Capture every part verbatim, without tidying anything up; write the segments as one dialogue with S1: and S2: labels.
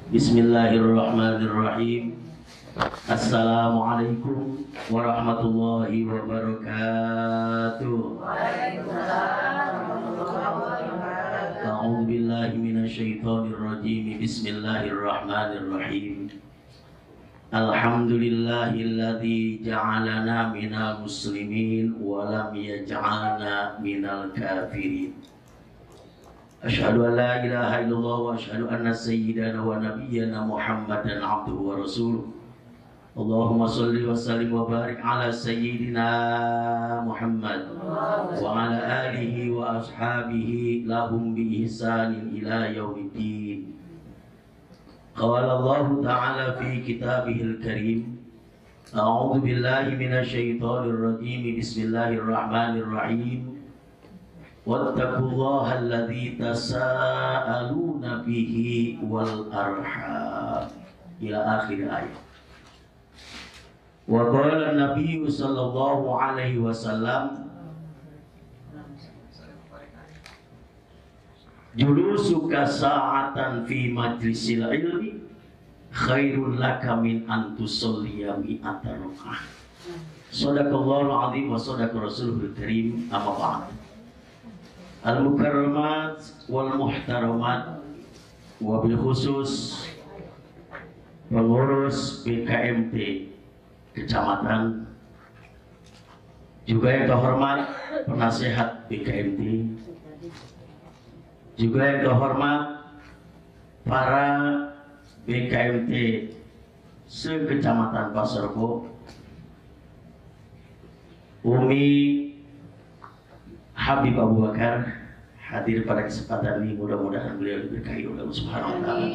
S1: Bismillahirrahmanirrahim. Assalamualaikum warahmatullahi wabarakatuh. A'udzu billahi minasyaitonir rajim. Bismillahirrahmanirrahim. Alhamdulillahilladzi ja'alana minal muslimin wa lam yaj'alna minal kafirin. Asyhadu an la ilaha illallah wa asyhadu anna sayyidana wa nabiyyana Muhammadan abduhu wa rasuluh. Allahumma salli wa sallim wa barik ala sayyidina Muhammad wa ala alihi wa ashabihi lahum bi ihsanin ila yaumiddin. Qala Allah ta'ala fi kitabihil karim. A'udzu billahi minasyaitonir rajim. Bismillahirrahmanirrahim. Wattaqullaha alladzi tasaaluna bihi wal arham ila akhir ayat. Wa qala an-nabiy sallallahu alaihi wasallam julusuka sa'atan fi majlisil ilmi khairul laka min an tusalliya mi'ata raka'ah. Shadaqallahul azim wa shadaqa rasulul karim. Amma ba'd. Al-mukarramat wal muhtaramat, wabil khusus pengurus B K M T kecamatan, juga yang terhormat penasehat B K M T, juga yang terhormat para B K M T sekecamatan Pasarbo, Umi Habib Abu Bakar hadir pada kesempatan ini. Mudah-mudahan beliau diberkahi oleh Allah Subhanahu wa taala.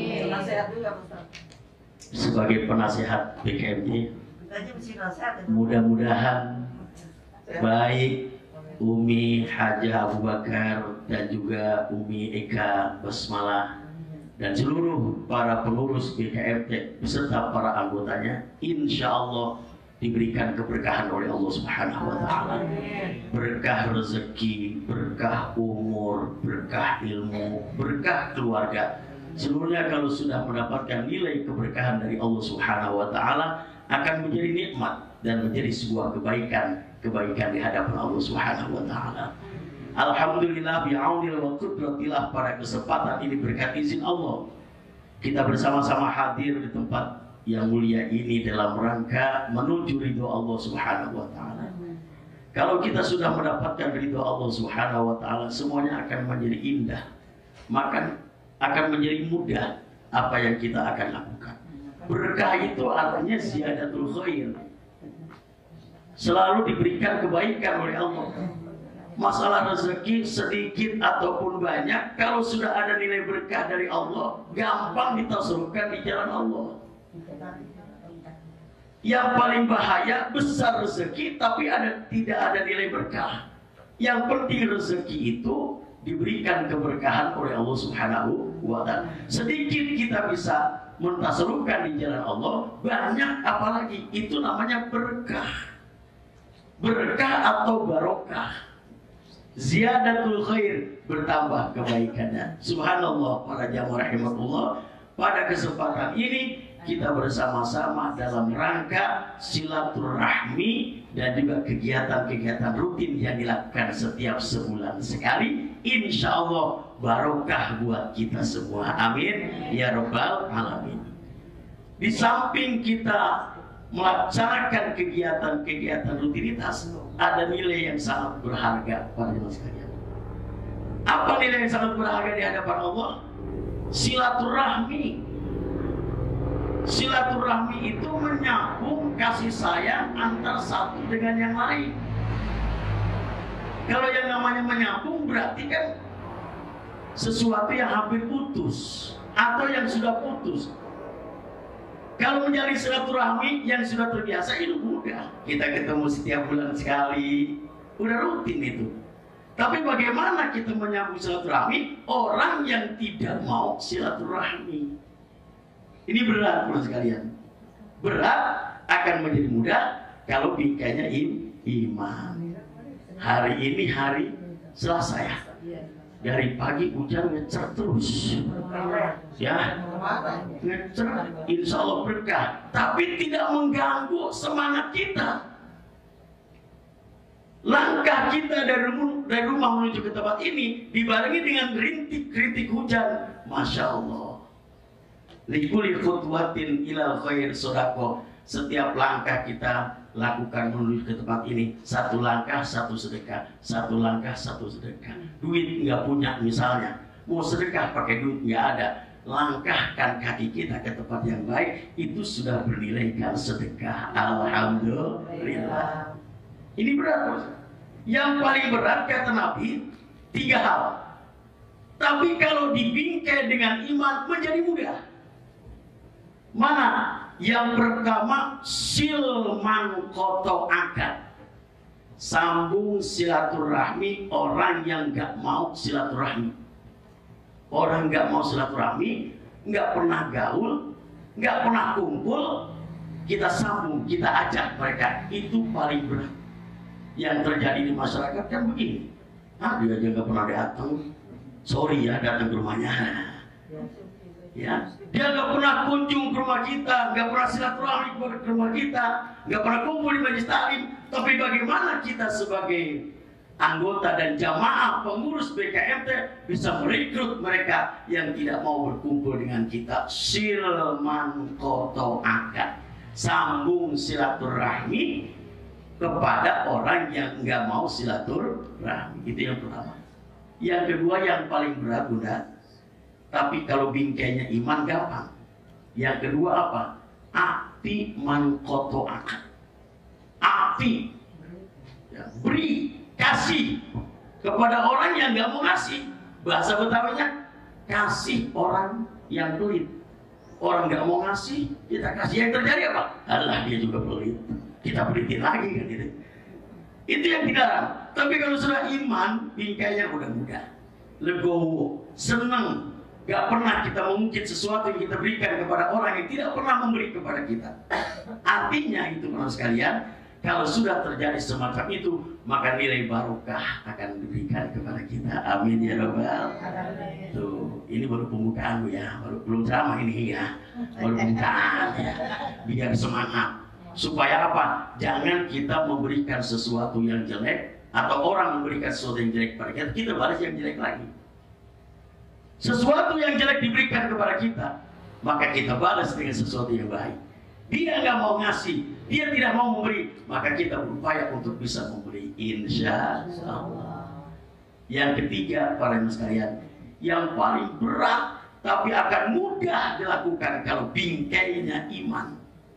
S1: Sebagai penasehat B K M T, mudah-mudahan baik Umi Hajah Abu Bakar dan juga Umi Eka Basmalah dan seluruh para pengurus B K M T beserta para anggotanya insya Allah diberikan keberkahan oleh Allah Subhanahu wa taala. Berkah rezeki, berkah umur, berkah ilmu, berkah keluarga. Seluruhnya kalau sudah mendapatkan nilai keberkahan dari Allah Subhanahu wa taala akan menjadi nikmat dan menjadi sebuah kebaikan, kebaikan di hadapan Allah Subhanahu wa taala. Alhamdulillah bi'aunil wa qudratillah, pada kesempatan ini berkat izin Allah kita bersama-sama hadir di tempat yang mulia ini dalam rangka menuju ridho Allah Subhanahu wa taala. Kalau kita sudah mendapatkan ridho Allah Subhanahu wa taala, semuanya akan menjadi indah, maka akan menjadi mudah apa yang kita akan lakukan. Berkah itu artinya ziyadatul khair, selalu diberikan kebaikan oleh Allah. Masalah rezeki sedikit ataupun banyak, kalau sudah ada nilai berkah dari Allah, gampang ditasarufkan di jalan Allah. Yang paling bahaya besar rezeki tapi ada tidak ada nilai berkah. Yang penting rezeki itu diberikan keberkahan oleh Allah Subhanahu wa taala. Sedikit kita bisa mentasarufkan di jalan Allah, banyak apalagi itu namanya berkah. Berkah atau barokah, ziyadatul khair, bertambah kebaikannya. Subhanallah, para jamaah rahimakumullah, pada kesempatan ini kita bersama-sama dalam rangka silaturahmi dan juga kegiatan-kegiatan rutin yang dilakukan setiap sebulan sekali. Insya Allah barokah buat kita semua. Amin ya rabbal alamin. Di samping kita melaksanakan kegiatan-kegiatan rutinitas, ada nilai yang sangat berharga pada jemaah sekalian. Apa nilai yang sangat berharga di hadapan Allah? Silaturahmi. Silaturahmi itu menyambung kasih sayang antar satu dengan yang lain. Kalau yang namanya menyambung berarti kan sesuatu yang hampir putus atau yang sudah putus. Kalau menjalin silaturahmi yang sudah terbiasa itu mudah. Kita ketemu setiap bulan sekali, udah rutin itu. Tapi bagaimana kita menyambung silaturahmi orang yang tidak mau silaturahmi? Ini berat, teman sekalian. Berat akan menjadi mudah kalau bingkainya im, iman. Hari ini hari Selasa ya. Dari pagi hujan ngecer terus, ya, ngecer, insya Allah berkah, tapi tidak mengganggu semangat kita. Langkah kita dari rumah, dari rumah menuju ke tempat ini dibarengi dengan rintik-rintik hujan, masya Allah. Likuli khutwatin ilal khair sodako. Setiap langkah kita lakukan menuju ke tempat ini, satu langkah satu sedekah, satu langkah satu sedekah. Duit nggak punya misalnya, mau sedekah pakai duit nggak ada, langkahkan kaki kita ke tempat yang baik, itu sudah bernilaikan sedekah. Alhamdulillah. Ini berat, Bos. Yang paling berat kata Nabi tiga hal, tapi kalau dibingkai dengan iman menjadi mudah. Mana? Yang pertama, silman koto akad, sambung silaturahmi orang yang nggak mau silaturahmi. Orang nggak mau silaturahmi, nggak pernah gaul, nggak pernah kumpul, kita sambung, kita ajak mereka. Itu paling berat. Yang terjadi di masyarakat kan begini, ah dia aja nggak pernah datang, sorry ya datang ke rumahnya. Ya, dia nggak pernah kunjung ke rumah kita, nggak pernah silaturahmi ke rumah kita, nggak pernah kumpul di majelis taklim. Tapi bagaimana kita sebagai anggota dan jamaah pengurus B K M T bisa merekrut mereka yang tidak mau berkumpul dengan kita? Silman koto akad, sambung silaturahmi kepada orang yang nggak mau silaturahmi. Itu yang pertama. Yang kedua yang paling berat, Bunda. Tapi kalau bingkainya iman gampang. Yang kedua apa? Akti man koto akad. Akti, ya, beri, kasih kepada orang yang nggak mau ngasih. Bahasa Betawinya, kasih orang yang pelit. Orang nggak mau ngasih, kita kasih. Yang terjadi apa? Alah, dia juga pelit. Kita pelitin lagi kan gitu. Itu yang dilarang. Tapi kalau sudah iman, bingkainya udah mudah, legowo, senang. Gak pernah kita mengungkit sesuatu yang kita berikan kepada orang yang tidak pernah memberi kepada kita. Artinya itu, teman sekalian, kalau sudah terjadi semacam itu, maka nilai barokah akan diberikan kepada kita. Amin ya Rabbal. Tuh, ini baru pembukaan ya, baru belum ceramah ini ya, baru pembukaan ya, biar semangat. Supaya apa? Jangan kita memberikan sesuatu yang jelek atau orang memberikan sesuatu yang jelek kepada kita, kita balas yang jelek lagi. Sesuatu yang jelek diberikan kepada kita, maka kita balas dengan sesuatu yang baik. Dia nggak mau ngasih, dia tidak mau memberi, maka kita berupaya untuk bisa memberi, insya Allah. Yang ketiga, para ibu sekalian, yang paling berat tapi akan mudah dilakukan kalau bingkainya iman.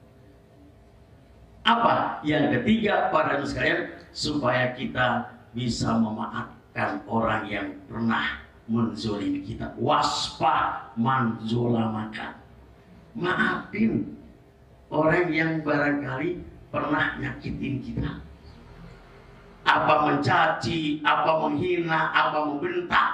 S1: Apa? Yang ketiga, para ibu sekalian, supaya kita bisa memaafkan orang yang pernah menzolimi kita. Waspa manzolamakan, maafin orang yang barangkali pernah nyakitin kita, apa mencaci, apa menghina, apa membentak.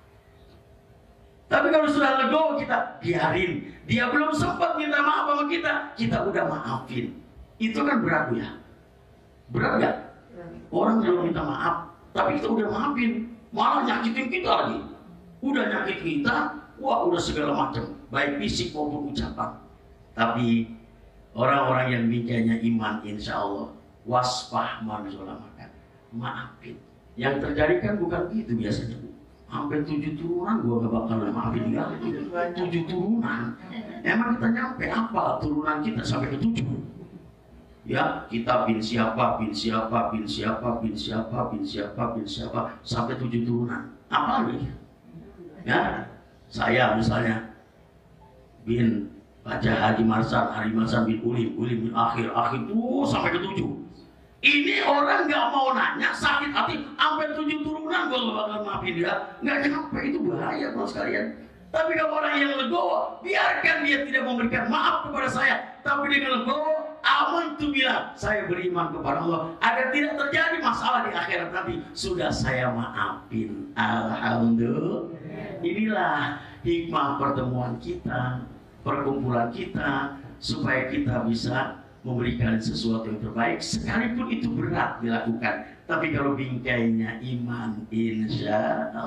S1: Tapi kalau sudah legowo kita biarin, dia belum sempat minta maaf sama kita, kita udah maafin. Itu kan berat ya, berat nggak? Orang belum minta maaf, tapi kita udah maafin, malah nyakitin kita lagi. Udah nyakit kita, wah udah segala macam, baik fisik maupun ucapan. Tapi orang-orang yang bingkainya iman, insya Allah, wasfah manzolamakan, maafin. Yang terjadi kan bukan begitu biasanya, Bu. Sampai tujuh turunan gua gak bakal maafin dia. Tujuh turunan, emang kita nyampe apa turunan kita sampai ke tujuh? Ya, kita bin siapa, bin siapa, bin siapa, bin siapa, bin siapa, bin siapa, sampai tujuh turunan. Apa lagi? Ya, saya misalnya bin Raja Haji Marsan, Haji Marsan bin Ulim, Ulim bin Akhir, Akhir tuh sampai ke tujuh. Ini orang nggak mau nanya, sakit hati, sampai tujuh turunan gue gak bakal maafin dia, nggak nyampe. Itu bahaya kalau sekalian. Tapi kalau orang yang legowo, biarkan dia tidak memberikan maaf kepada saya, tapi dengan legowo, aman tuh bilang saya beriman kepada Allah agar tidak terjadi masalah di akhirat nanti. Sudah saya maafin, alhamdulillah. Inilah hikmah pertemuan kita, perkumpulan kita, supaya kita bisa memberikan sesuatu yang terbaik, sekalipun itu berat dilakukan. Tapi kalau bingkainya iman, insya Allah,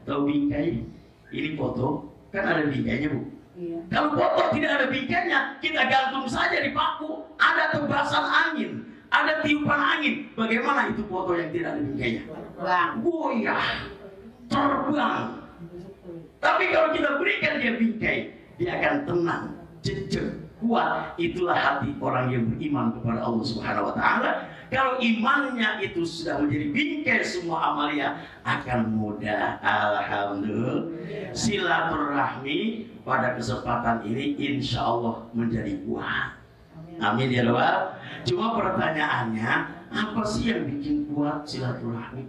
S1: Tahu bingkai? Ini foto, kan ada bingkainya Bu. Iya. Kalau foto tidak ada bingkainya, kita gantung saja di paku. Ada tebasan angin, ada tiupan angin. Bagaimana itu foto yang tidak ada bingkainya? Goyah, terbang. Tapi kalau kita berikan dia bingkai, dia akan tenang, jejak, kuat. Itulah hati orang yang beriman kepada Allah Subhanahu wa taala. Kalau imannya itu sudah menjadi bingkai semua amalia, akan mudah. Alhamdulillah. Silaturahmi pada kesempatan ini insya Allah menjadi kuat. Amin ya Rabbal. Cuma pertanyaannya, apa sih yang bikin kuat silaturahmi?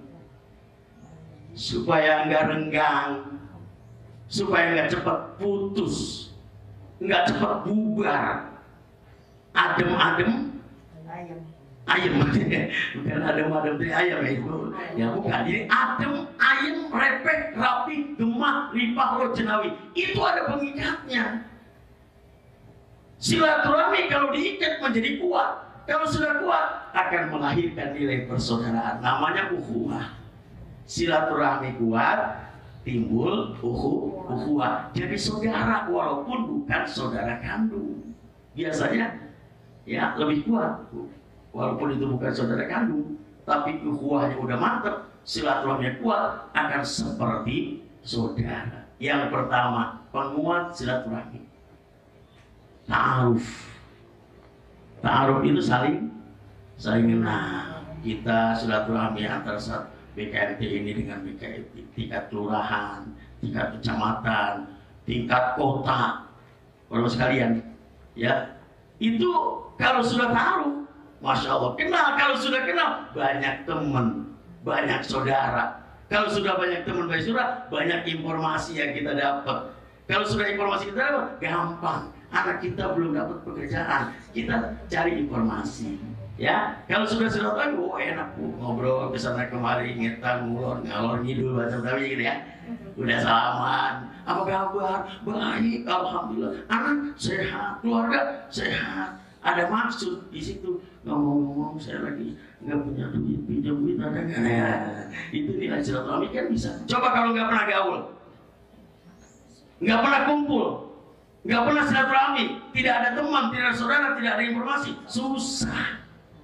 S1: Supaya enggak renggang, supaya enggak cepat putus, enggak cepat bubar, adem-adem. Ayam, bukan adem-adem dari ayam ya itu, ya bukan. Jadi adem, ayam, repek, rapi, gemah, ripah, lo jenawi, itu ada pengikatnya. Silaturahmi kalau diikat menjadi kuat. Kalau sudah kuat akan melahirkan nilai persaudaraan. Namanya ukhuwah. Silaturahmi kuat, timbul ukhu, ukhuwah. Jadi saudara walaupun bukan saudara kandung. Biasanya ya lebih kuat. Walaupun itu bukan saudara kandung, tapi ukhuwahnya udah mantap, silaturahminya kuat, akan seperti saudara. Yang pertama, penguat silaturahmi. Ta'aruf. Ta'aruf itu saling saling kenal. Kita silaturahmi antara saat B K M T ini dengan B K M T, tingkat kelurahan, tingkat kecamatan, tingkat kota. Kalau sekalian, ya itu kalau sudah ta'aruf, Masya Allah, kenal. Kalau sudah kenal, banyak teman, banyak saudara. Kalau sudah banyak teman, banyak saudara, banyak informasi yang kita dapat. Kalau sudah informasi kita dapat, gampang. Anak kita belum dapat pekerjaan, kita cari informasi. Ya, kalau sudah sudah tahu, oh enak Bu, ngobrol kesana kemari, ngetan, ngulur, ngalor ngidul, macam-macam gitu ya. Udah salaman, apa kabar? Baik, alhamdulillah. Anak sehat, keluarga sehat. Ada maksud di situ. Ngomong-ngomong saya lagi nggak punya duit, pinjam duit ada nggak? Nah, itu nilai silaturahmi kan bisa. Coba kalau nggak pernah gaul, nggak pernah kumpul, nggak pernah silaturahmi, tidak ada teman, tidak ada saudara, tidak ada informasi, susah.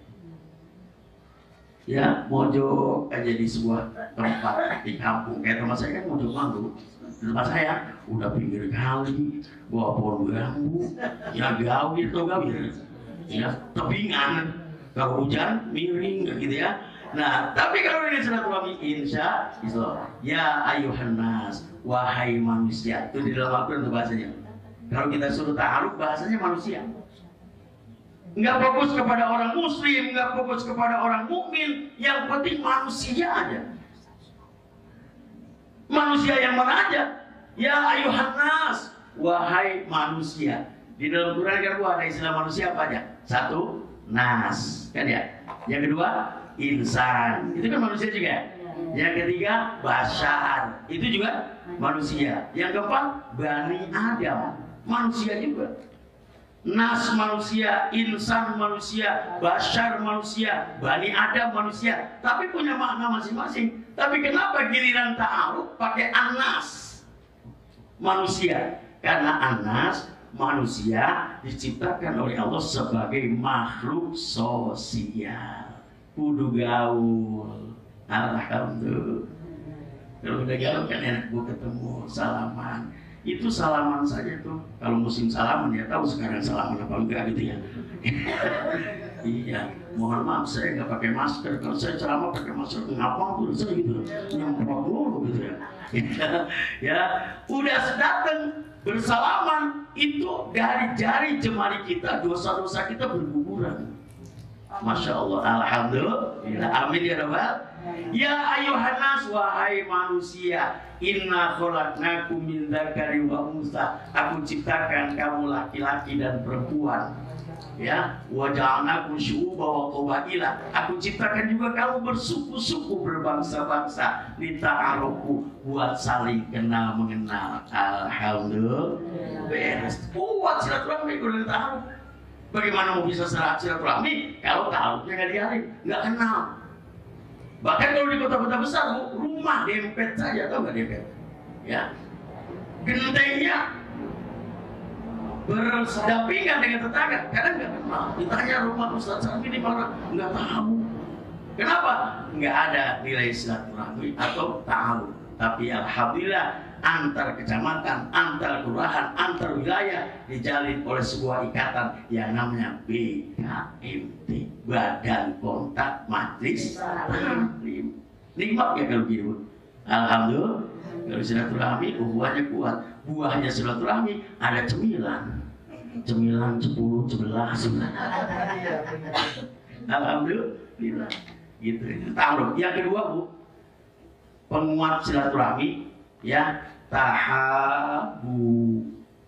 S1: Ya, mojok aja di sebuah tempat di kampung. Kayak tempat saya kan mojok manggu. Tempat saya udah pinggir kali, bawa pohon bambu, ya gawir atau gawir. Ya, tebingan. Kalau hujan miring gitu ya. Nah, tapi kalau ini silaturahmi insya Allah, ya ayuhan nas, wahai manusia. Itu di dalam Al-Quran itu bahasanya. Kalau kita suruh ta'aruf bahasanya manusia. Enggak fokus kepada orang muslim, enggak fokus kepada orang mukmin, yang penting manusia aja. Manusia yang mana aja? Ya ayuhan nas, wahai manusia. Di dalam Quran kan ada istilah manusia apa aja? Satu, nas, kan ya. Yang kedua, insan. Itu kan manusia juga. Yang ketiga, bashar. Itu juga manusia. Yang keempat, Bani Adam. Manusia juga. Nas manusia, insan manusia, bashar manusia, Bani Adam manusia. Tapi punya makna masing-masing. Tapi kenapa giliran ta'aruf pakai anas? Manusia. Karena anas, manusia diciptakan oleh Allah sebagai makhluk sosial. Kudu gaul. Alhamdulillah. Kalau udah gaul kan enak Bu ketemu, salaman. Itu salaman saja tuh. Kalau musim salaman ya tahu sekarang salaman apa enggak gitu ya. Iya, mohon maaf saya nggak pakai masker. Kalau saya ceramah pakai masker, ngapa tuh saya gitu, nyemprot dulu gitu ya. Ya, udah datang bersalaman itu dari jari jemari kita, dosa-dosa kita berguguran. Masya Allah, alhamdulillah, amin ya Rabbal. Ya ayuhan nas, wahai manusia, inna khalaqnakum min dzakari wa unsa. Aku ciptakan kamu laki-laki dan perempuan. Ya, wa ja'alnakum syu'uban wa qabaila. Aku ciptakan juga kamu bersuku-suku, berbangsa-bangsa, lita'arufu, buat saling kenal mengenal. Alhamdulillah. Beres. Buat silaturahmi udah ta'aruf. Bagaimana mau bisa silaturahmi kalau ta'arufnya nggak dialih, nggak kenal? Bahkan kalau di kota-kota besar, rumah dempet saja, tahu nggak dempet? ya, gentengnya berdampingan dengan tetangga, kadang nggak kenal. Ditanya rumah Ustaz Sarmi di mana, nggak tahu. Kenapa? Nggak ada nilai silaturahmi atau tahu. Tapi alhamdulillah antar kecamatan, antar kelurahan, antar wilayah dijalin oleh sebuah ikatan yang namanya B K M T, Badan Kontak Majelis Taklim. Nikmat ya kalau gitu. Alhamdulillah kalau silaturahmi buahnya kuat. Buahnya silaturahmi ada cemilan, cemilan sepuluh, sebelas. Alhamdulillah. Gitu. Tahu. Yang kedua Bu, penguat silaturahmi ya, tahabu,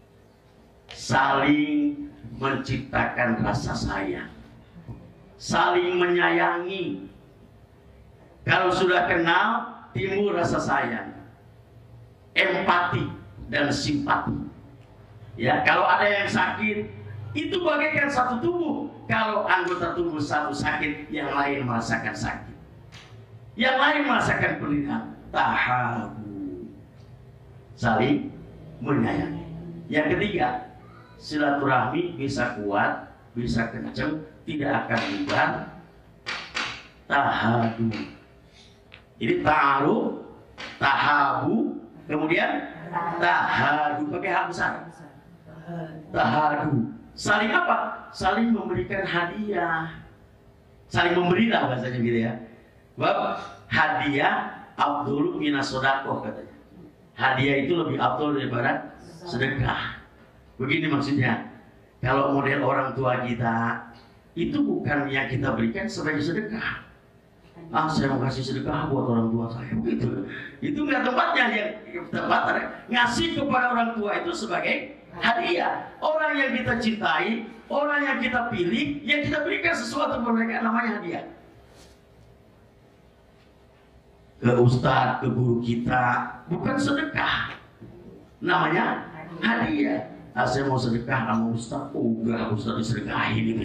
S1: saling menciptakan rasa sayang, saling menyayangi. Kalau sudah kenal timbul rasa sayang, empati dan simpati. Ya, kalau ada yang sakit itu bagaikan satu tubuh. Kalau anggota tubuh satu sakit, yang lain merasakan sakit, yang lain merasakan penderitaan. Tahabu, saling menyayangi. Yang ketiga, silaturahmi bisa kuat, bisa kenceng, tidak akan bubar. Tahadu. Ini taruh, tahabu, kemudian tahadu pakai hak besar. Tahadu, saling apa? Saling memberikan hadiah, saling memberilah bahasanya gitu ya. Bab hadiah Abdul minas sodakoh katanya. Hadiah itu lebih abdul daripada sedekah. Begini maksudnya, kalau model orang tua kita itu bukan yang kita berikan sebagai sedekah. Ah, saya mau kasih sedekah buat orang tua saya, begitu. Itu nggak tempatnya. Yang tempatnya ngasih kepada orang tua itu sebagai hadiah. Orang yang kita cintai, orang yang kita pilih, yang kita berikan sesuatu kepada mereka, namanya hadiah. Ke ustadz, ke guru kita, bukan sedekah, namanya hadiah. Ah, saya mau sedekah sama ustadz, oh enggak, ustadz disedekahin gitu.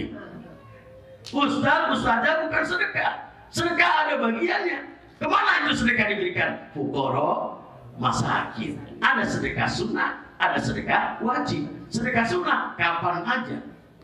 S1: Ustadz, ustadznya bukan sedekah. Sedekah ada bagiannya. Kemana itu sedekah diberikan? Fuqara, masakin. Ada sedekah sunnah, ada sedekah wajib. Sedekah sunnah kapan aja,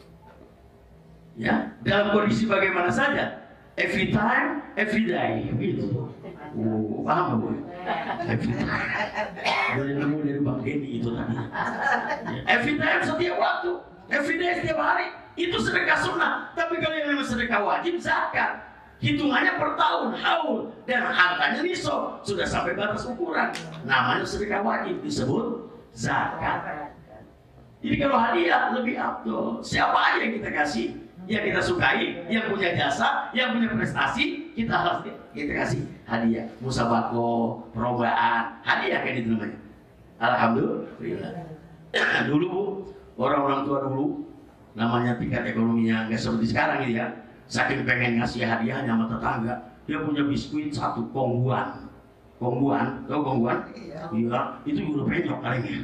S1: ya, dalam kondisi bagaimana saja. Every time, every day, gitu. Oh, paham Bu? Every time. Boleh nemu dari Bang Denny itu tadi. Every time, setiap waktu, every day, setiap hari. Itu sedekah sunnah. Tapi kalau yang namanya sedekah wajib, zakat, hitungannya per tahun, haul, dan hartanya nisab, sudah sampai batas ukuran. Namanya sedekah wajib, disebut zakat. Jadi kalau hadiah lebih abdul. Siapa aja yang kita kasih, yang kita sukai, yang punya jasa, yang punya prestasi, kita harus kita kasih hadiah. Musabako, perlombaan, hadiah kan itu namanya. Alhamdulillah. Dulu Bu, orang-orang tua dulu, namanya tingkat ekonominya nggak seperti sekarang gitu ya. Saking pengen ngasih hadiahnya sama tetangga, dia punya biskuit satu kongguan. Kongguan, tau kongguan? Iya, itu udah penyok kalinya.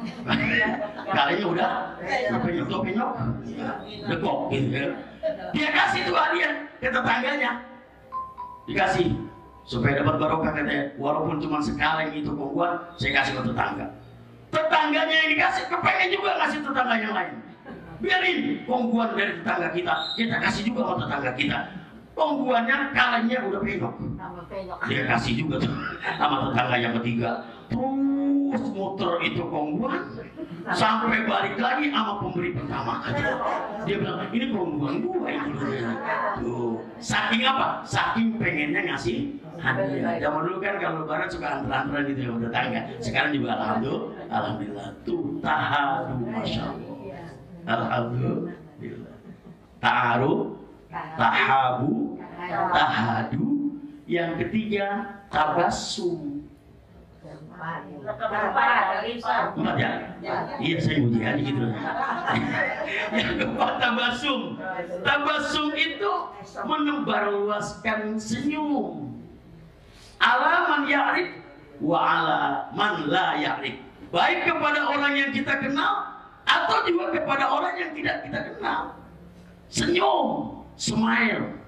S1: Kalinya udah, udah penyok, tau penyok? Dekok gitu ya. Dia kasih tuh hadiah ke tetangganya. Dikasih, supaya dapat barokah katanya. Walaupun cuma sekaleng itu kongguan, saya kasih ke tetangga. Tetangganya yang dikasih, kepengen juga ngasih tetangga yang lain. Biarin kongguan dari tetangga kita, kita kasih juga sama tetangga kita. Kongguannya kalengnya udah penyok, dia kasih juga tuh sama tetangga yang ketiga. Terus muter itu kongguan sampai balik lagi sama pemberi pertama. Dia bilang, ini kongguan gua itu. Tuh, saking apa? Saking pengennya ngasih hadiah. Zaman dulu kan kalau lebaran suka antar-antaran gitu ya tetangga. Sekarang juga alhamdulillah, alhamdulillah tuh tahadu, masya Allah. Alhamdulillah. Ta'aruf, tahabu, tahadu. Yang ketiga, tabassum. Empat ya? Iya, saya uji hari gitu. Yang keempat, tabassum. Tabassum itu menebarluaskan senyum. Ala man ya'rif wa ala man la ya'rif. Baik kepada orang yang kita kenal atau juga kepada orang yang tidak kita kenal. Senyum, smile,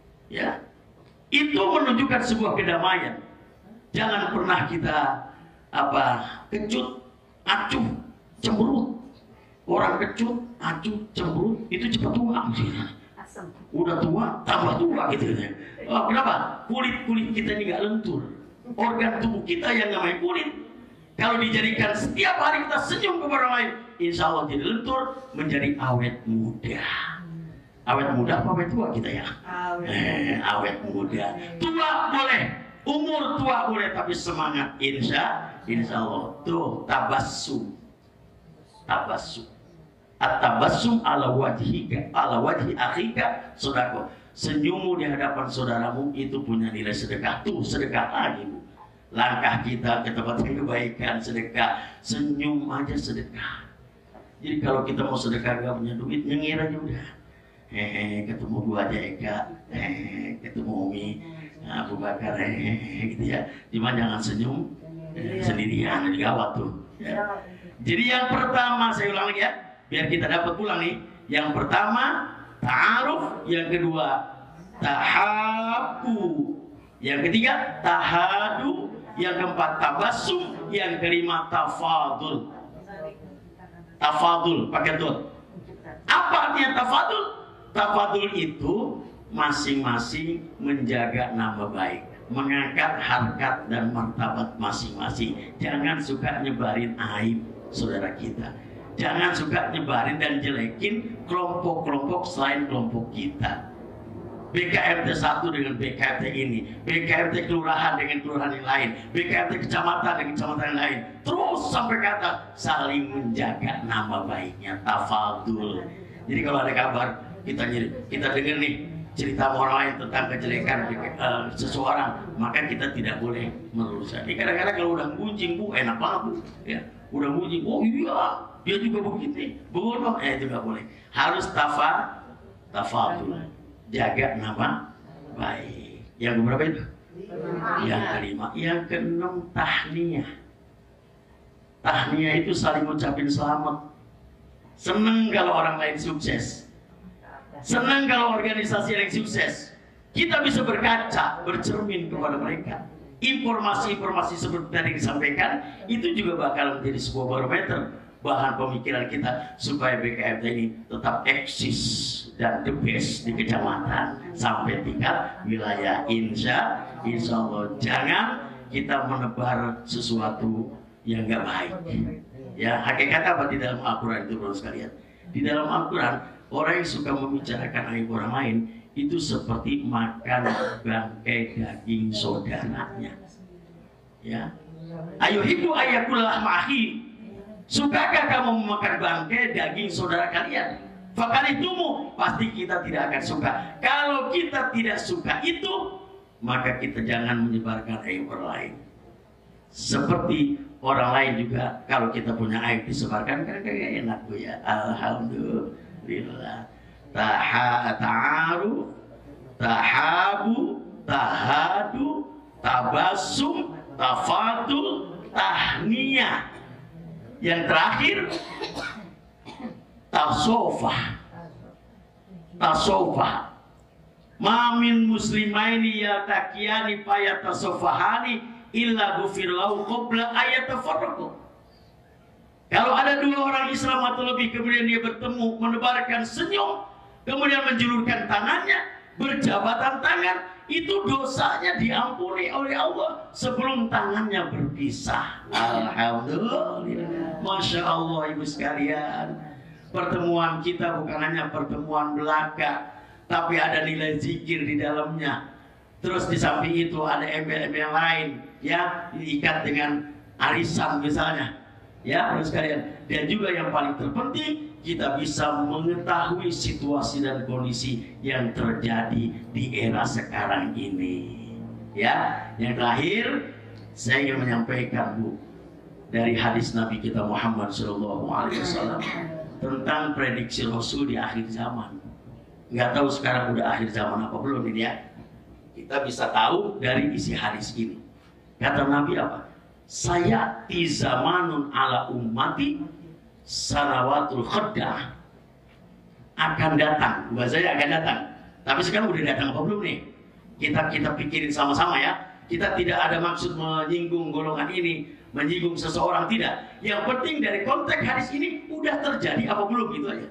S1: ya, itu menunjukkan sebuah kedamaian. Jangan pernah kita apa kecut, acuh, cemberut. Orang kecut, acuh, cemberut itu cepat tua. Udah tua, tambah tua gitu. Oh, kenapa? Kulit-kulit kita ini gak lentur. Organ tubuh kita yang namanya kulit, kalau dijadikan setiap hari kita senyum kepada orang lain, insya Allah jadi lentur, menjadi awet muda. Awet muda apa awet tua kita ya? Awet, eh, awet muda. Tua boleh, umur tua boleh, tapi semangat insya, insya Allah. Tuh tabassum, tabassum. At-tabassum ala wajhika, ala wajhi akhika sedekah. Senyummu di hadapan saudaramu itu punya nilai sedekah. Tuh sedekah lagi, Bu. Langkah kita ke tempat kebaikan sedekah. Senyum aja sedekah. Jadi kalau kita mau sedekah gak punya duit, nyengir aja udah. Hehe, ketemu gua aja Eka, hehe, ketemu Umi, Abu Bakar, hehe, gitu ya. Cuma jangan senyum eh, sendirian, gawat tuh. Ya. Jadi yang pertama, saya ulang lagi ya, biar kita dapat pulang nih. Yang pertama ta'aruf, yang kedua tahabu, yang ketiga tahadu, yang keempat tabassum, yang kelima tafadul. Tafadul pakai tuh. Apa artinya tafadul? Tafadul itu masing-masing menjaga nama baik, mengangkat harkat dan martabat masing-masing. Jangan suka nyebarin aib saudara kita. Jangan suka nyebarin dan jelekin kelompok-kelompok selain kelompok kita. B K M T satu dengan B K M T ini, B K M T kelurahan dengan kelurahan yang lain, B K M T kecamatan dengan kecamatan yang lain. Terus sampai ke atas, saling menjaga nama baiknya, tafadul. Jadi kalau ada kabar, kita kita dengar nih cerita orang lain tentang kejelekan uh, seseorang, maka kita tidak boleh meluruskan. Ini kadang-kadang kalau udah gunjing, Bu, enak banget, Bu. Ya, udah gunjing, oh iya, dia juga begitu, bodoh, eh itu nggak boleh. Harus tafa, tafadul, jaga nama baik. Yang berapa itu? Yang kelima. Yang keenam tahniyah. Tahniyah itu saling ngucapin selamat. Seneng kalau orang lain sukses. Senang kalau organisasi yang sukses. Kita bisa berkaca, bercermin kepada mereka. Informasi-informasi seperti tadi disampaikan, itu juga bakal menjadi sebuah barometer bahan pemikiran kita supaya B K M T ini tetap eksis dan the best di kecamatan sampai tingkat wilayah. Insya, insya Allah jangan kita menebar sesuatu yang gak baik. Ya, hakikat apa di dalam Al-Quran itu, bro sekalian? Di dalam Al-Quran, orang yang suka membicarakan aib orang lain itu seperti makan bangkai daging saudaranya. Ya, ayo hibu ayakullah mahi. Sukakah kamu memakan bangkai daging saudara kalian? Fakali tumu, pasti kita tidak akan suka. Kalau kita tidak suka itu, maka kita jangan menyebarkan aib orang lain. Seperti orang lain juga, kalau kita punya aib disebarkan, kan kayak enak, Bu ya. Alhamdulillah. Taha ta'aru, tahabu, tahadu, tabassum, tafadul, tahniyah. Yang terakhir tasofah. Tasofah. Mamin muslimaini yaltaqiyani fayatasofahani illa ghufirlahu qabla ayatafarraqu. Kalau ada dua orang Islam atau lebih kemudian dia bertemu, menebarkan senyum, kemudian menjulurkan tangannya, berjabatan tangan, itu dosanya diampuni oleh Allah sebelum tangannya berpisah. Alhamdulillah. Masya Allah, ibu sekalian. Pertemuan kita bukan hanya pertemuan belaka, tapi ada nilai zikir di dalamnya. Terus di samping itu ada embel-embel lain, ya, diikat dengan arisan misalnya. Ya, ibu sekalian. Dan juga yang paling terpenting, kita bisa mengetahui situasi dan kondisi yang terjadi di era sekarang ini. Ya, yang terakhir saya ingin menyampaikan, Bu, dari hadis Nabi kita Muhammad shallallahu alaihi wasallam tentang prediksi Rasul di akhir zaman. Nggak tahu sekarang udah akhir zaman apa belum ini ya. Kita bisa tahu dari isi hadis ini. Kata Nabi apa? Saya di zamanun ala ummati sanawatul khaddah, akan datang, bahasanya akan datang. Tapi sekarang udah datang apa belum nih? Kita kita pikirin sama-sama ya. Kita tidak ada maksud menyinggung golongan ini, menyinggung seseorang, tidak. Yang penting dari konteks hadis ini udah terjadi apa belum, itu aja.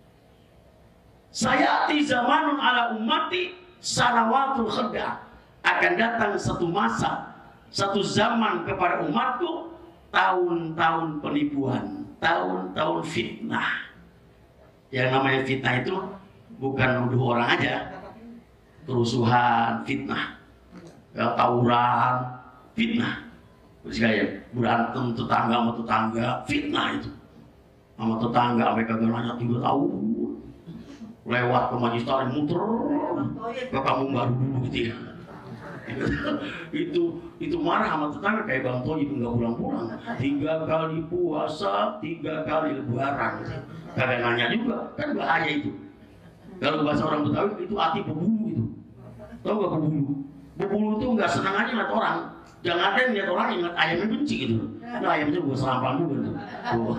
S1: Sayati zamanun ala ummati sanawatul khada. Akan datang satu masa, satu zaman kepada umatku, tahun-tahun penipuan, tahun-tahun fitnah. Yang namanya fitnah itu bukan nuduh orang aja, kerusuhan, fitnah, ya, tawuran, fitnah. Kayak berantem tetangga sama tetangga, fitnah itu. Sama tetangga sampai kagak nanya tiga tahun, lewat ke Majlis Taklim muter ke kampung baru dulu gitu ya. itu itu marah sama tetangga kayak Bang Toy itu nggak pulang-pulang, tiga kali puasa, tiga kali lebaran, kagak nanya juga, kan bahaya itu. Kalau bahasa orang Betawi itu hati pebulu itu, tau nggak pebulu? Pebulu itu nggak senang aja ngeliat orang, jangan ada yang lihat orang ingat ayamnya benci gitu. Nah ayamnya gue serampang juga tuh. Oh.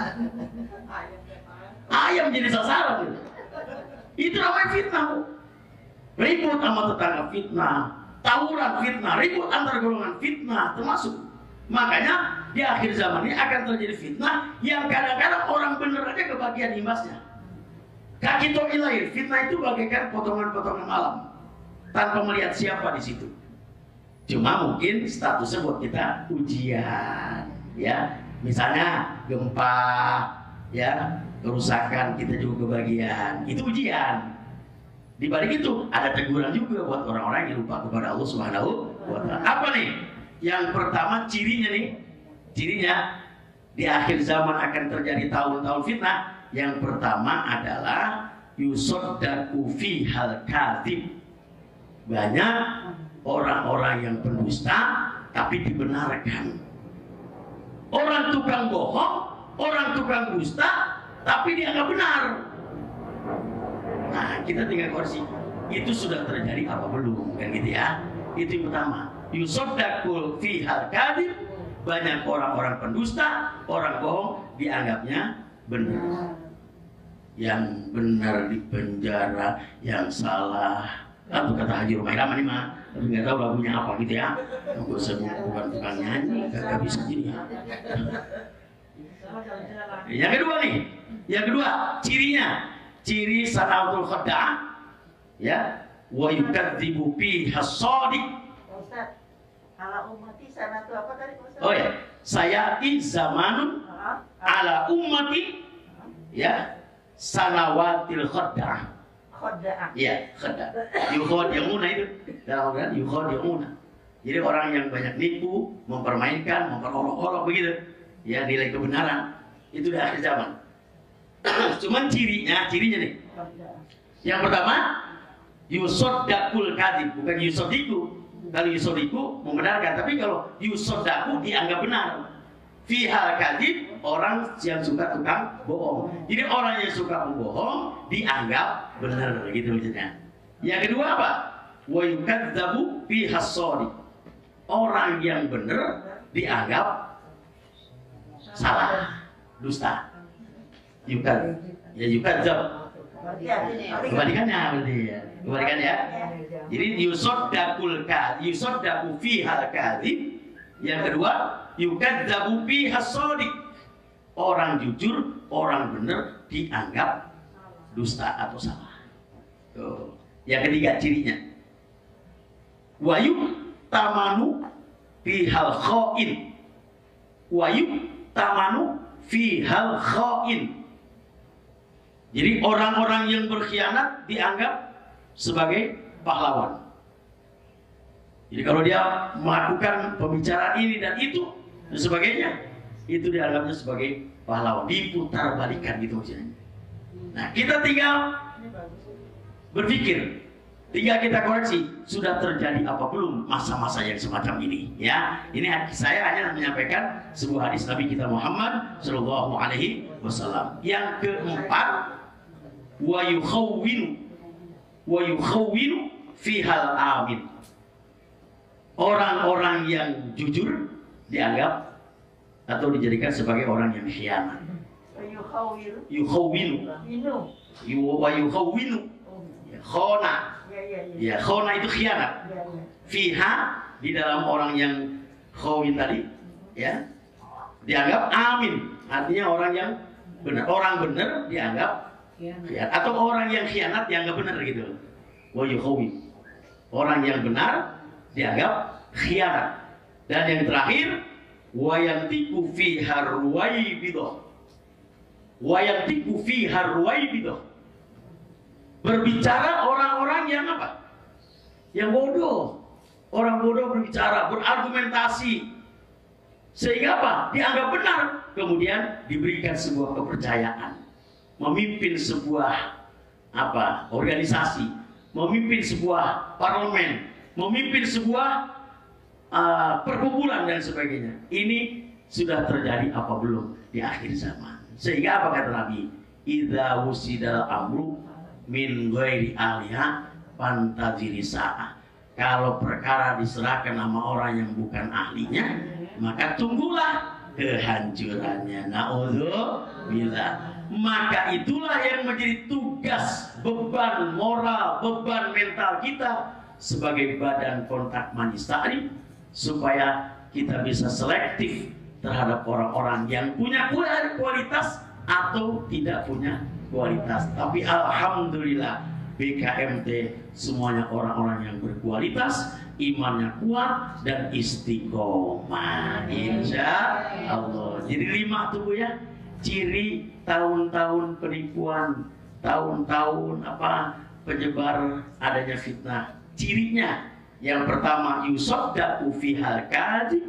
S1: Ayam jadi sasaran gitu. Itu namanya fitnah. Ribut sama tetangga fitnah, tawuran fitnah, ribut antar golongan fitnah termasuk. Makanya di akhir zaman ini akan terjadi fitnah yang kadang-kadang orang bener aja kebagian imbasnya. Kaki toilair, fitnah itu bagaikan potongan-potongan malam tanpa melihat siapa di situ. Cuma mungkin statusnya buat kita ujian, ya. Misalnya gempa, ya, kerusakan kita juga kebagian, itu ujian. Di balik itu ada teguran juga buat orang-orang yang lupa kepada Allah Subhanahu wa Ta'ala. Apa nih? Yang pertama cirinya nih, cirinya di akhir zaman akan terjadi tahun-tahun fitnah. Yang pertama adalah yusaddaku fihal kadzib. Banyak orang-orang yang pendusta tapi dibenarkan. Orang tukang bohong, orang tukang dusta tapi dianggap benar. Nah, kita tinggal koreksi. Itu sudah terjadi apa belum, kan gitu ya? Itu yang pertama. Yusaddaqul fihal kadzib. Banyak orang-orang pendusta, orang bohong dianggapnya benar. Yang benar di penjara, yang salah. Atau kata Haji Rumah Irama nih mah, tapi nggak tahu lagunya apa gitu ya. Aku sebut bukan tukang nyanyi, gak bisa gini ya. Yang kedua nih, yang kedua cirinya, ciri sanatul khada'ah, ya, wa yukadzibu fiha shadiq.
S2: Ustaz, ala ummati sanatu apa tadi Ustaz?
S1: Oh ya, sayati zamanun ala ummati, ya, sanawatil khada'ah.
S2: Khada'ah.
S1: Ya, khada'ah. Yukhadi'una itu dalam Al-Quran, yukhadi'una. Jadi orang yang banyak nipu, mempermainkan, memperolok-olok begitu, ya, nilai kebenaran itu di akhir zaman. Cuman cirinya, cirinya nih. Yang pertama, yusaddaqul kadzib, bukan yusaddiqu. Kalau yusaddiqu membenarkan, tapi kalau yusaddaqu dianggap benar. Fihal kadzib, orang yang suka tukang bohong. Jadi orang yang suka membohong dianggap benar gitu maksudnya. Yang kedua apa? Wa yukadzabu fihas shadiq. Orang yang benar dianggap salah, dusta. Yukad, ya yukadzab. Kebalikannya berarti ya. Kebalikannya ya. Jadi yusaddaqul kadzib, yusaddaqu fihal kadzib. Yang kedua, yukadzabu fihas shadiq. Orang jujur, orang benar dianggap dusta atau salah. Tuh. Yang ketiga cirinya. Wayu tamanu fihal khain. Wayu tamanu fihal khain. Jadi orang-orang yang berkhianat dianggap sebagai pahlawan. Jadi kalau dia melakukan pembicaraan ini dan itu dan sebagainya, itu dianggapnya sebagai pahlawan. Diputar balikan gitu maksudnya. Nah, kita tinggal berpikir, tinggal kita koreksi, sudah terjadi apa belum masa-masa yang semacam ini, ya. Ini saya hanya menyampaikan sebuah hadis Nabi kita Muhammad Shallallahu Alaihi Wasallam. Yang keempat, wa yukhawwinu wa yukhawwinu fihal amin. Orang-orang yang jujur dianggap atau dijadikan sebagai orang yang khianat. Yukhawwinu. Wa yukhawwinu. Khona. Ya, khona itu khianat. Fiha di dalam orang yang khawin tadi, ya, dianggap amin, artinya orang yang benar. Orang benar dianggap khianat, atau orang yang khianat dianggap benar gitu. Wa yukhawin. Orang yang benar dianggap khianat. Dan yang terakhir, wa yantiqu fi harwaibidah. Wa yantiqu fi harwaibidah. Berbicara orang-orang yang apa? Yang bodoh. Orang bodoh berbicara, berargumentasi. Sehingga apa? Dianggap benar. Kemudian diberikan sebuah kepercayaan. Memimpin sebuah apa? Organisasi, memimpin sebuah parlemen, memimpin sebuah uh, perkumpulan dan sebagainya. Ini sudah terjadi apa belum di akhir zaman? Sehingga apa kata Nabi? Idza wusidal amru min ghairi aliha fantaziri sa'ah. Kalau perkara diserahkan sama orang yang bukan ahlinya, maka tunggulah kehancurannya. Na'udzubillah. Maka itulah yang menjadi tugas, beban moral, beban mental kita sebagai badan kontak majelis taklim, supaya kita bisa selektif terhadap orang-orang yang punya kualitas atau tidak punya kualitas. Tapi alhamdulillah B K M T semuanya orang-orang yang berkualitas, imannya kuat dan istiqomah, insya Allah. Jadi lima tuh ya ciri tahun-tahun penipuan, tahun-tahun apa penyebar adanya fitnah. Cirinya yang pertama, yusaddaqu fihal kadhib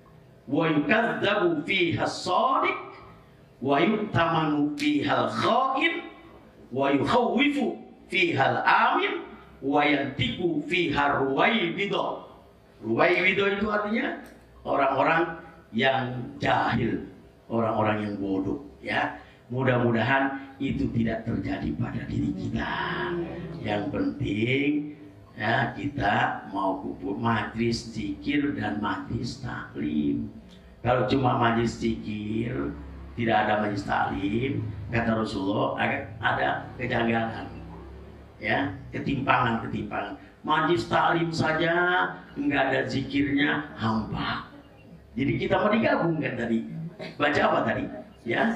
S1: wa yukadzabu fihas shadiq wa yutamanu fihal kha'in wa yukhawwifu fihal amin wa yantiqu fihar ruwaibidah. Ruwaibidah itu artinya orang-orang yang jahil, orang-orang yang bodoh, ya. Mudah-mudahan itu tidak terjadi pada diri kita. Yang penting ya kita mau kumpul majlis zikir dan majlis taklim. Kalau cuma majlis zikir, tidak ada majlis taklim, kata Rasulullah ada kejanggalan, ya, ketimpangan-ketimpangan. Majlis taklim saja nggak ada zikirnya, hampa. Jadi kita mau digabungkan tadi. Baca apa tadi? Ya,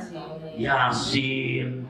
S1: Yasin,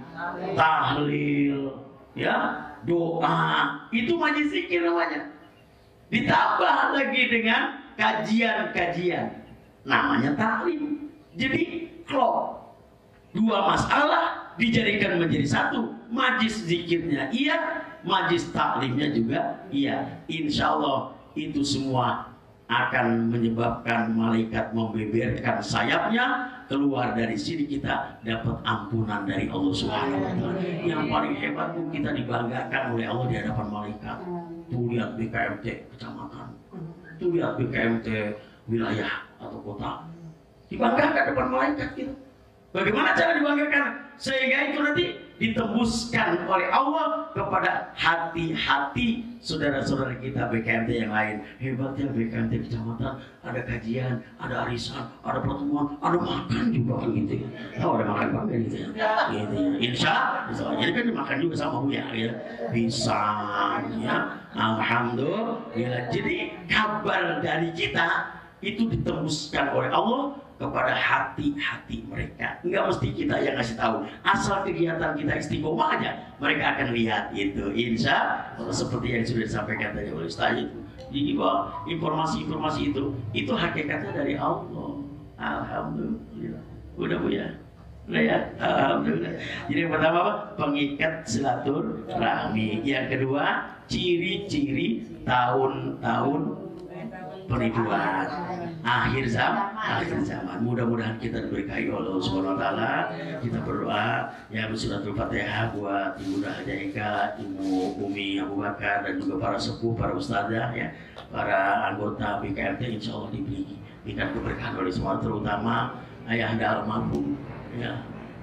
S1: tahlil, ya, doa. Itu majlis zikir namanya. Ditambah lagi dengan kajian-kajian, namanya taklim. Jadi klop dua masalah dijadikan menjadi satu. Majlis zikirnya iya, majlis taklimnya juga iya. Insya Allah itu semua akan menyebabkan malaikat membeberkan sayapnya, keluar dari sini kita dapat ampunan dari Allah Subhanahu wa taala. Yang paling hebat tuh kita dibanggakan oleh Allah di hadapan malaikat. Tuh lihat B K M T kecamatan, tuh lihat B K M T wilayah atau kota, dibanggakan depan malaikat gitu. Bagaimana cara dibanggakan? Sehingga itu nanti ditembuskan oleh Allah kepada hati-hati saudara-saudara kita B K M T yang lain. Hebatnya B K M T kecamatan, ada kajian, ada arisan, ada pertemuan, ada makan juga gitu ya. Oh, ada makan bangga gitu ya. Gitu ya. Insya Allah, jadi kan dimakan juga sama Buya ya. Pisang ya. Alhamdulillah. Jadi kabar dari kita itu ditembuskan oleh Allah kepada hati-hati mereka. Enggak mesti kita yang ngasih tahu. Asal kegiatan kita istiqomah aja, mereka akan lihat itu. Insya Allah, seperti yang sudah disampaikan tadi oleh Ustaz itu. Jadi bahwa informasi-informasi itu, itu hakikatnya dari Allah. Alhamdulillah. Udah Bu ya? Udah ya? Alhamdulillah. Jadi yang pertama apa? Pengikat silaturahmi. Yang kedua, ciri-ciri tahun-tahun penipuan akhir zaman, akhir zaman. Mudah-mudahan kita diberkahi oleh Allah Subhanahu wa taala. Kita berdoa ya bersuratul Fatihah buat Ibu Raja Eka, Ibu Umi Abu Bakar dan juga para sepuh, para ustazah ya, para anggota B K M T insyaallah diberi berikan keberkahan oleh semua, terutama Ayahanda almarhum ya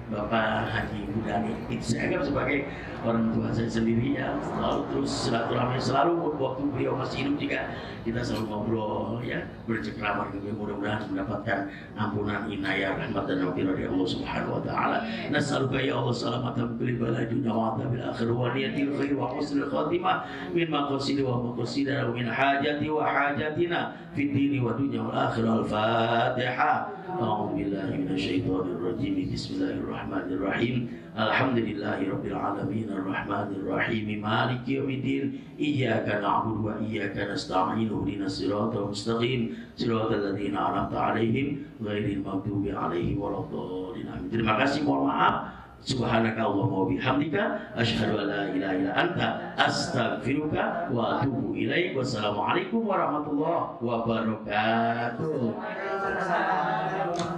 S1: Bapak Haji Budani. Itu saya anggap sebagai orang tua saya sendiri ya, selalu terus silaturahmi selalu waktu beliau masih hidup juga kita selalu ngobrol ya, bercengkrama dengan mudah-mudahan mendapatkan ampunan, inayah, rahmat dan maghfirah dari Allah Subhanahu wa taala. Nas'aluka ya Allah salamatan fil balai dunya wa adzabil akhir wa niyatil khair wa husnul khatimah min maqasidi wa maqasidina wa min hajati wa hajatina fid dini wa dunya wal akhir. Al-Fatihah. A'udzu billahi minasyaitonir rajim. Bismillahirrahmanirrahim. Alhamdulillahi rabbil alamin arrahmanir rahim maliki yaumiddin iyyaka na'budu wa iyyaka nasta'in ihdinas siratal mustaqim siratal ladzina an'amta 'alaihim ghairil maghdubi 'alaihim waladdallin. Terima kasih, mohon maaf. Subhanaka Allahumma wa bihamdika asyhadu an la ilaha illa anta astaghfiruka wa atubu ilaik. Wassalamualaikum warahmatullahi wabarakatuh.